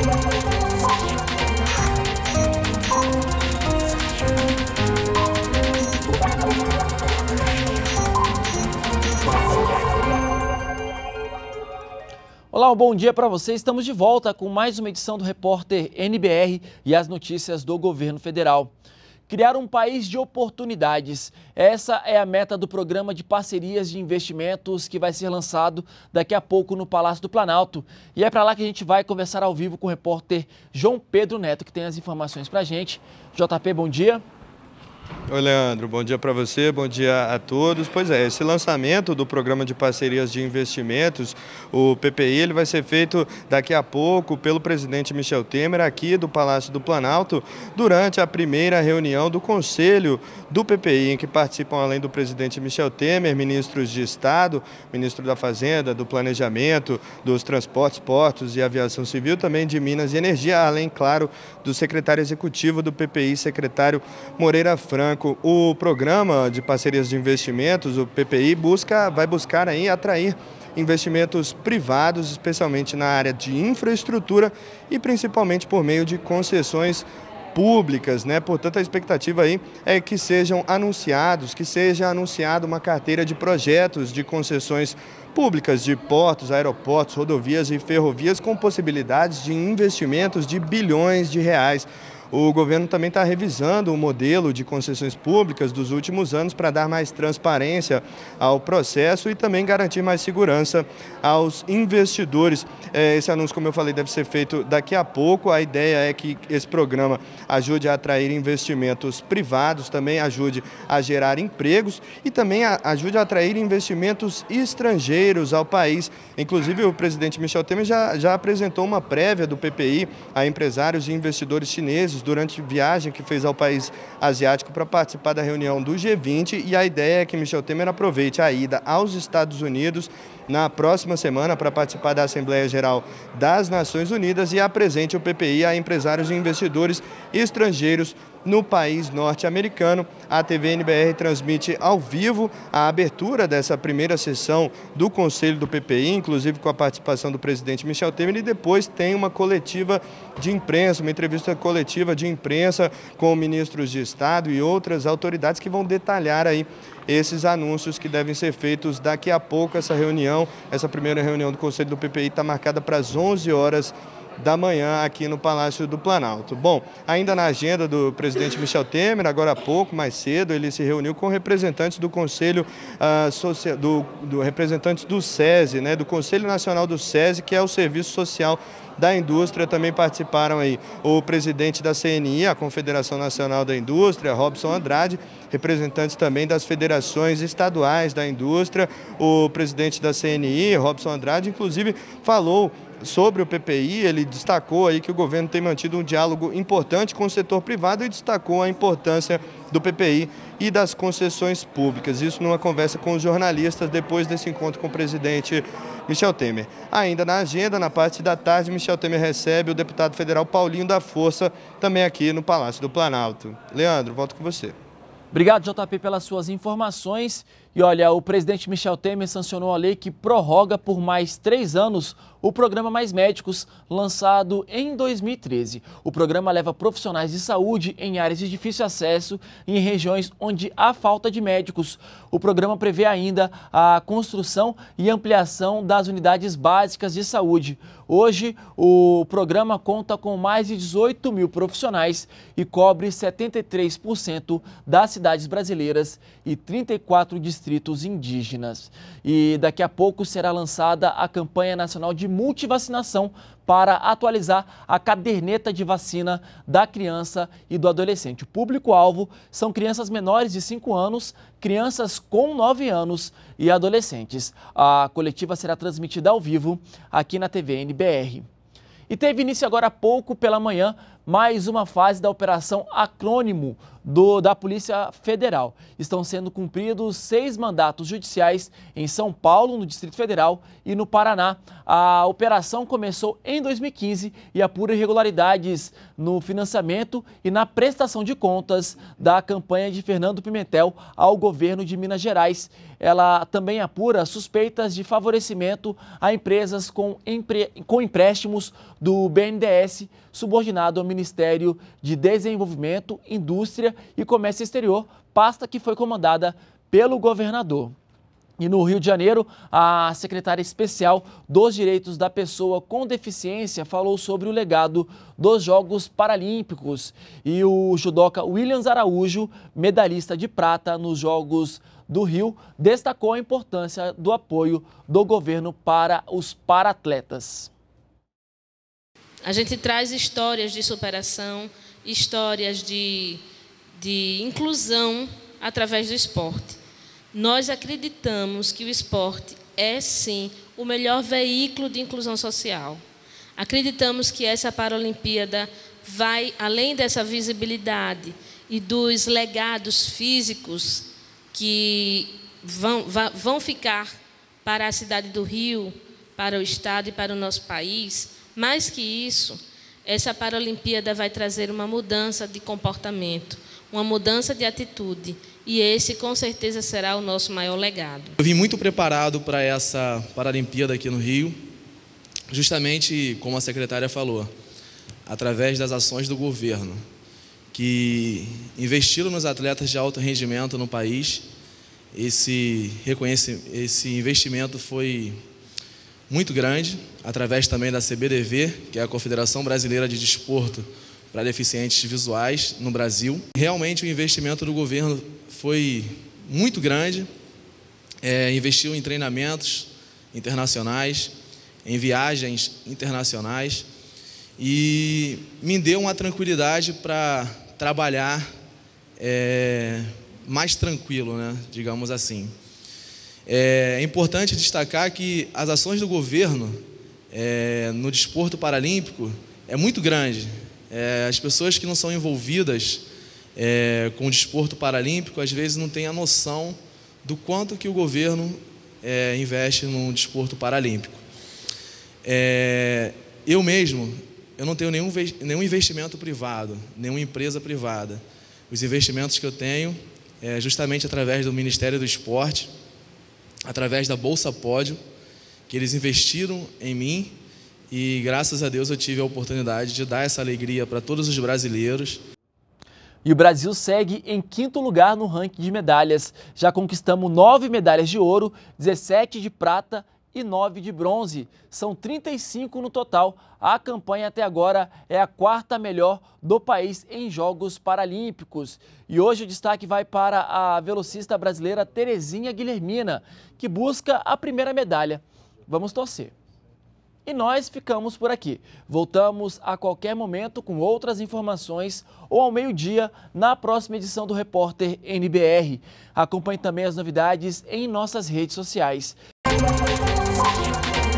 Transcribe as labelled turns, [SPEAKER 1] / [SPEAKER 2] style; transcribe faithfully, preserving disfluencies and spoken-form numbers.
[SPEAKER 1] Olá, um bom dia para você. Estamos de volta com mais uma edição do Repórter N B R e as notícias do governo federal. Criar um país de oportunidades. Essa é a meta do programa de parcerias de investimentos que vai ser lançado daqui a pouco no Palácio do Planalto. E é para lá que a gente vai conversar ao vivo com o repórter João Pedro Neto, que tem as informações para a gente. J P, bom dia.
[SPEAKER 2] Oi, Leandro, bom dia para você, bom dia a todos. Pois é, esse lançamento do Programa de Parcerias de Investimentos, o P P I, ele vai ser feito daqui a pouco pelo presidente Michel Temer aqui do Palácio do Planalto, durante a primeira reunião do Conselho do P P I, em que participam, além do presidente Michel Temer, ministros de Estado, ministro da Fazenda, do Planejamento, dos Transportes, Portos e Aviação Civil, também de Minas e Energia, além, claro, do secretário executivo do P P I, secretário Moreira Franco. O programa de parcerias de investimentos, o P P I, busca, vai buscar aí atrair investimentos privados, especialmente na área de infraestrutura e principalmente por meio de concessões públicas, né? Portanto, a expectativa aí é que sejam anunciados, que seja anunciada uma carteira de projetos de concessões públicas de portos, aeroportos, rodovias e ferrovias com possibilidades de investimentos de bilhões de reais. O governo também está revisando o modelo de concessões públicas dos últimos anos para dar mais transparência ao processo e também garantir mais segurança aos investidores. Esse anúncio, como eu falei, deve ser feito daqui a pouco. A ideia é que esse programa ajude a atrair investimentos privados, também ajude a gerar empregos e também ajude a atrair investimentos estrangeiros ao país. Inclusive, o presidente Michel Temer já, já apresentou uma prévia do P P I a empresários e investidores chineses durante viagem que fez ao país asiático para participar da reunião do G vinte, e a ideia é que Michel Temer aproveite a ida aos Estados Unidos na próxima semana para participar da Assembleia Geral das Nações Unidas e apresente o P P I a empresários e investidores estrangeiros no país norte-americano. A T V N B R transmite ao vivo a abertura dessa primeira sessão do Conselho do P P I, inclusive com a participação do presidente Michel Temer, e depois tem uma coletiva de imprensa, uma entrevista coletiva de imprensa com ministros de Estado e outras autoridades que vão detalhar aí esses anúncios que devem ser feitos daqui a pouco. Essa reunião, essa primeira reunião do Conselho do P P I está marcada para as onze horas da manhã aqui no Palácio do Planalto. Bom, ainda na agenda do presidente Michel Temer, agora há pouco, mais cedo, ele se reuniu com representantes do Conselho, uh, Social, do, do representantes do SESI, né, do Conselho Nacional do SESI, que é o Serviço Social da Indústria. Também participaram aí o presidente da C N I, a Confederação Nacional da Indústria, Robson Andrade, representantes também das federações estaduais da indústria. O presidente da C N I, Robson Andrade, inclusive falou sobre o P P I. Ele destacou aí que o governo tem mantido um diálogo importante com o setor privado e destacou a importância do P P I e das concessões públicas. Isso numa conversa com os jornalistas depois desse encontro com o presidente Michel Temer. Ainda na agenda, na parte da tarde, Michel Temer recebe o deputado federal Paulinho da Força, também aqui no Palácio do Planalto. Leandro, volto com você.
[SPEAKER 1] Obrigado, J P, pelas suas informações. E olha, o presidente Michel Temer sancionou a lei que prorroga por mais três anos o programa Mais Médicos, lançado em dois mil e treze. O programa leva profissionais de saúde em áreas de difícil acesso e em regiões onde há falta de médicos. O programa prevê ainda a construção e ampliação das unidades básicas de saúde. Hoje, o programa conta com mais de dezoito mil profissionais e cobre setenta e três por cento das cidades brasileiras e trinta e quatro distritos indígenas. E daqui a pouco será lançada a campanha nacional de multivacinação para atualizar a caderneta de vacina da criança e do adolescente. O público-alvo são crianças menores de cinco anos, crianças com nove anos e adolescentes. A coletiva será transmitida ao vivo aqui na T V N B R. E teve início agora há pouco pela manhã mais uma fase da Operação Acrônimo do, da Polícia Federal. Estão sendo cumpridos seis mandatos judiciais em São Paulo, no Distrito Federal e no Paraná. A operação começou em dois mil e quinze e apura irregularidades no financiamento e na prestação de contas da campanha de Fernando Pimentel ao governo de Minas Gerais. Ela também apura suspeitas de favorecimento a empresas com, empre... com empréstimos do B N D E S, subordinado ao Ministério de Desenvolvimento, Indústria e Comércio Exterior, pasta que foi comandada pelo governador. E no Rio de Janeiro, a secretária especial dos Direitos da Pessoa com Deficiência falou sobre o legado dos Jogos Paralímpicos. E o judoca Williams Araújo, medalhista de prata nos Jogos do Rio, destacou a importância do apoio do governo para os paratletas.
[SPEAKER 3] A gente traz histórias de superação, histórias de, de inclusão através do esporte. Nós acreditamos que o esporte é, sim, o melhor veículo de inclusão social. Acreditamos que essa Paralimpíada vai, além dessa visibilidade e dos legados físicos que vão, vão ficar para a cidade do Rio, para o estado e para o nosso país, mais que isso, essa Paralimpíada vai trazer uma mudança de comportamento, uma mudança de atitude, e esse, com certeza, será o nosso maior legado.
[SPEAKER 4] Eu vim muito preparado para essa Paralimpíada aqui no Rio, justamente como a secretária falou, através das ações do governo, que investiram nos atletas de alto rendimento no país. Esse, esse investimento foi muito grande, através também da C B D V, que é a Confederação Brasileira de Desporto para Deficientes Visuais no Brasil. Realmente o investimento do governo foi muito grande, é, investiu em treinamentos internacionais, em viagens internacionais e me deu uma tranquilidade para trabalhar é, mais tranquilo, né, digamos assim. É importante destacar que as ações do governo é, no desporto paralímpico é muito grande. É, as pessoas que não são envolvidas é, com o desporto paralímpico, às vezes não têm a noção do quanto que o governo é, investe no desporto paralímpico. É, eu mesmo, eu não tenho nenhum, nenhum investimento privado, nenhuma empresa privada. Os investimentos que eu tenho é justamente através do Ministério do Esporte, através da Bolsa Pódio, que eles investiram em mim e, graças a Deus, eu tive a oportunidade de dar essa alegria para todos os brasileiros.
[SPEAKER 1] E o Brasil segue em quinto lugar no ranking de medalhas. Já conquistamos nove medalhas de ouro, dezessete de prata e nove de bronze. São trinta e cinco no total. A campanha até agora é a quarta melhor do país em Jogos Paralímpicos. E hoje o destaque vai para a velocista brasileira Terezinha Guilhermina, que busca a primeira medalha. Vamos torcer. E nós ficamos por aqui. Voltamos a qualquer momento com outras informações ou ao meio-dia na próxima edição do Repórter N B R. Acompanhe também as novidades em nossas redes sociais. Música